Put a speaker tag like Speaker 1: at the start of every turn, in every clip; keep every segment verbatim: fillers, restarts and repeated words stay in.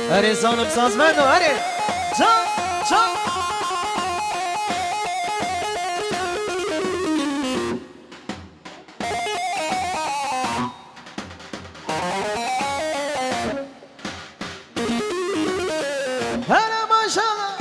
Speaker 1: Hadi sanım saz verdi hadi. Çal çal. Hadi maşallah.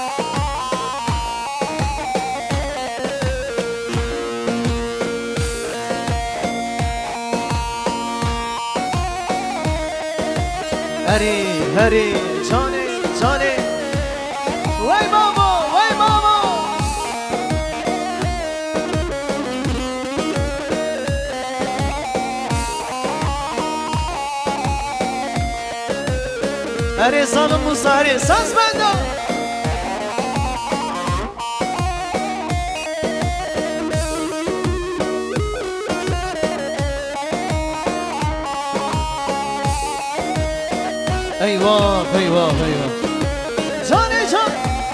Speaker 1: Hadi hadi çane çane. Vay baba vay baba. Hadi sanım bu sari saz bende. Eyvah eyvah eyvah. Cane can.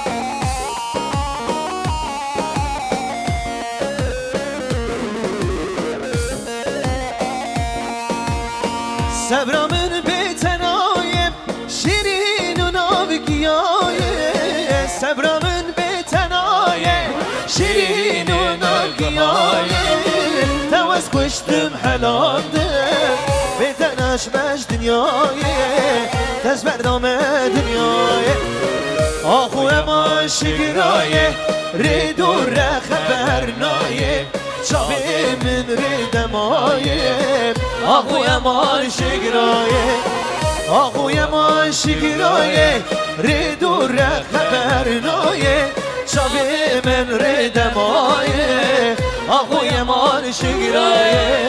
Speaker 1: Sebramın betenayem şirin navkiyaye. Sebramın betenayem şirin navkiyaye. Tevaz kuştum heladım betenaş beş dünyayı tezberdame dünyayı. Ahu ema şigiraye ridur re haber naye çabimin ridemaye. Ahu ema şigiraye Ahu ema şigiraye ridur re haber naye çabimin ridemaye. Ahu ema şigiraye.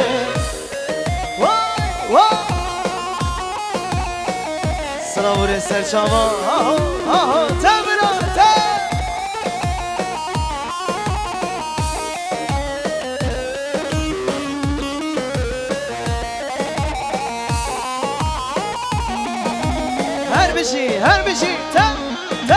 Speaker 1: Sıra buraya serçama. Aho aho temra te. Her bir şey her bir şey te te.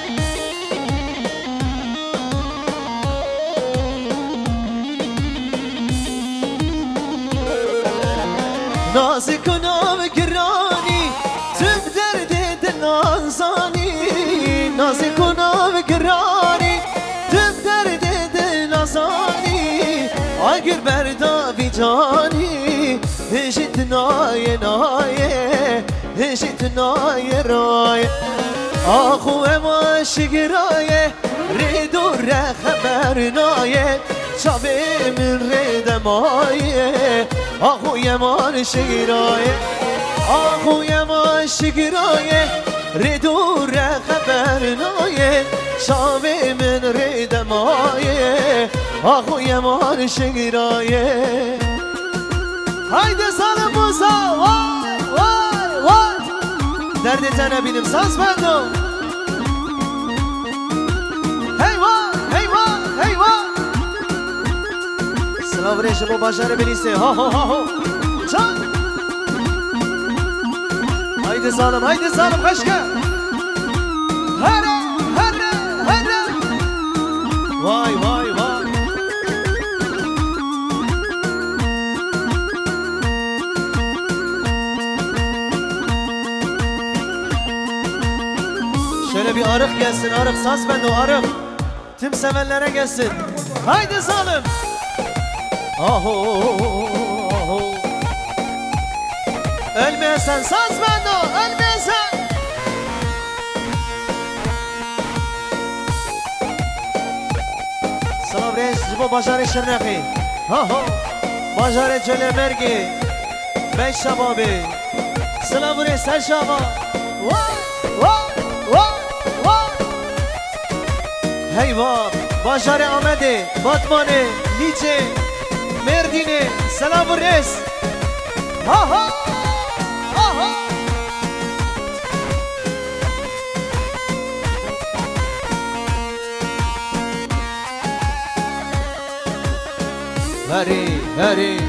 Speaker 1: Nazik nav kirani tüm derdi nazani. Nazik nav kirani tüm derdi nazani. Ay gür berda vicani hişit naye naye hişit naye raye. Ahu ema şigiraye ridur re haber naye çabimin redemaye. Ahu yeman şigiraye Ahu yeman şigiraye ridur re haber naye çabimin redemaye. Ahu yeman şigiraye. Haydi sana Musa vay vay vay. Derdi tane benim saz bende. Hey vay hey vay hey vay. Sıra vrejim o başarı benisi. Ha ha ha ha. Çal. Haydi zalim haydi zalim kaşka. Hara hara hara. Vay vay vay. Şöyle bir arık gelsin, arık saz bende o arık. Tüm sevenlere gelsin. Haydi zalim. Aho aho. Ölmeyesen saz bende o, ölmeyesen. Salam reis, bu başarı şirnaki. Aho. Başarı cöle mergi. Beş şababi. Salam reis, her şaba. Vay vay vay vay. Heyva. Başarı Ahmet'i, Batman'ı, Lice, Merdin'i, selam reis. Ha ha ha ha. Heri heri.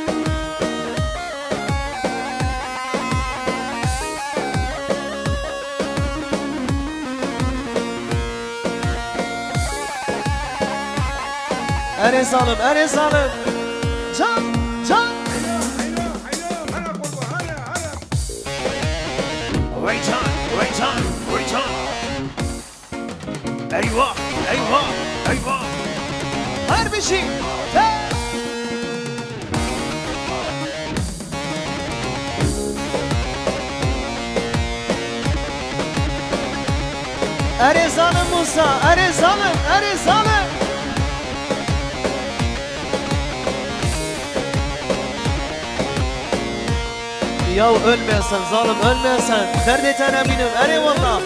Speaker 1: Ere zalim, ere zalim. Can, can. Wait, can. ويتان ويتان ايوه ايوه ايوه هر بشي اري ظالم موسى اري ظالم اري ظالم يا ölmeyesin ظالم ölmeyesin nerede tanabinum اري والله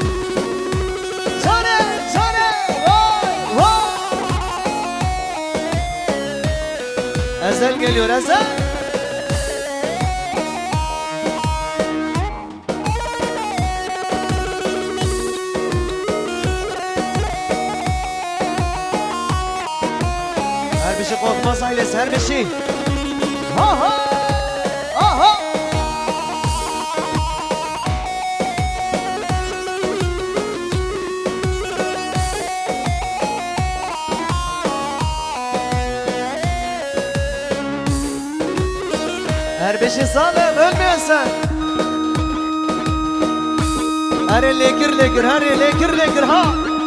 Speaker 1: sana sana vay vay Ezel geliyor Ezel her bir şey korkmaz ailesi her bir şey ha ha aha her bir şey sağlam ölmeyesin her lekir lekir her lekir lekir ha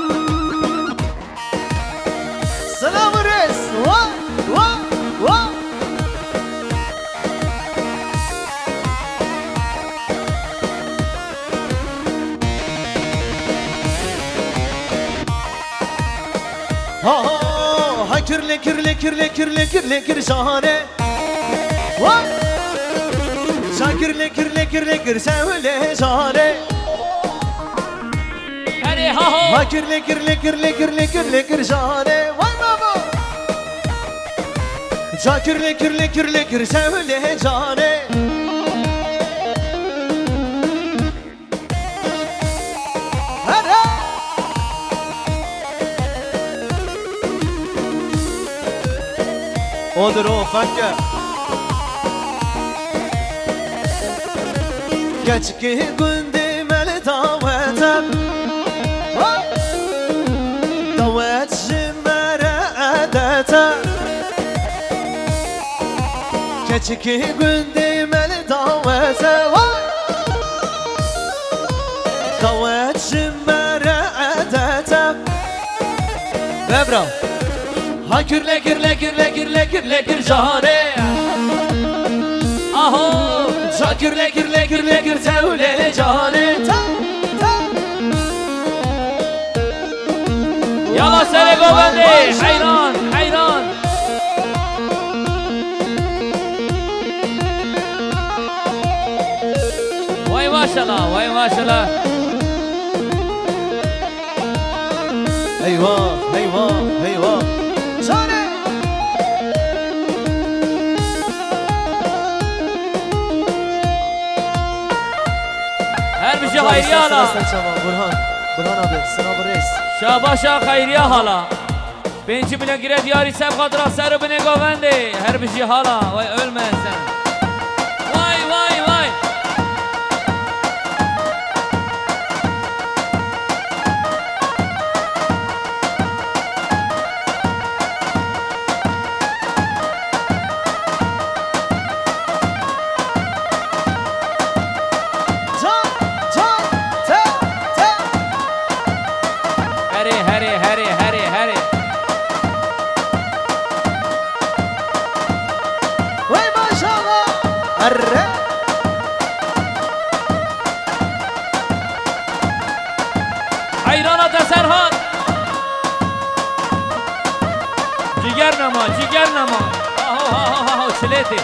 Speaker 1: selam reis va va va ha ha hakir lekir lekir lekir lekir lekir şahane va Şakir lekir lekir lekir söyle şahane
Speaker 2: Hadi ha ha
Speaker 1: Hakir lekir lekir lekir lekir lekir şahane Vay baba Şakir lekir lekir lekir söyle şahane Hadi Odur o fakke Geçki gündüm el davetem Davet jimere edetem Geçki gündüm el davetem Davet jimere edetem Bebra Hakir lekir lekir lekir lekir lekir şahane Aho Şakir lekir lekir lekir söyle cane
Speaker 2: Yalla seni govendi hayran hayran Vay maşallah vay maşallah
Speaker 1: Eyvah eyvah eyvah Cane
Speaker 2: Her bir şey hayriye hala
Speaker 1: Burhan Burhan abi sınav reis
Speaker 2: Şabaşa hayriye hala Benci bile gire diyari sev kadra sarı bine govendi Her bir şey hala vay ölmeyen sen Vay vay vay
Speaker 1: Arre
Speaker 2: Hayrana da Serhat Ciger nama ciger nama Aho ha ha ha çileti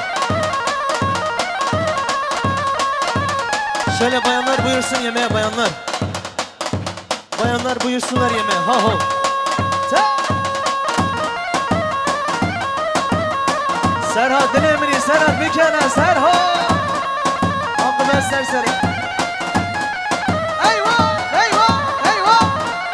Speaker 1: Şöyle bayanlar buyursun yemeğe bayanlar Bayanlar buyursunlar yemeğe ha ho Serhat dilemini Serhat bir kere Serhat Aklıma serseri Eyvah eyvah eyvah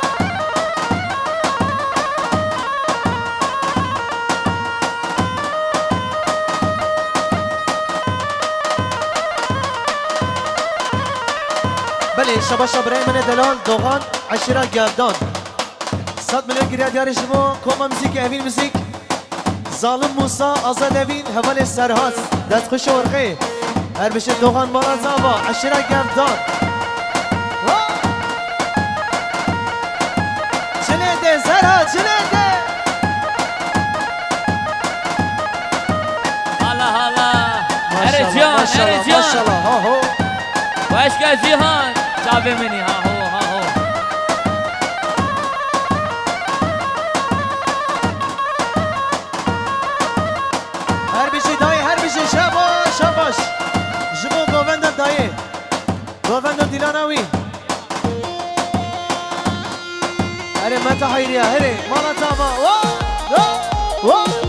Speaker 1: بله شباشا برای من دلال دوغان عشیره گردان صد میلیون گریه دیاری شما کوما موزیک اوین موزیک ظالم موسا آزاد اوین حوال سرهاست دست خوش ورقه هر بشه دوغان مارا زابا عشیره گردان ها چنده
Speaker 2: هلا هلا هر جان هر جان
Speaker 1: ماشاءالله ها هو
Speaker 2: واشکا جیهان شابه منی ها هو ها هو
Speaker 1: هر بیشی دایی هر بیشی شاباش شاباش جبو گووندن دایی گووندن دیلاناوی هره متا حیریا هره مالا تاما وا وا وا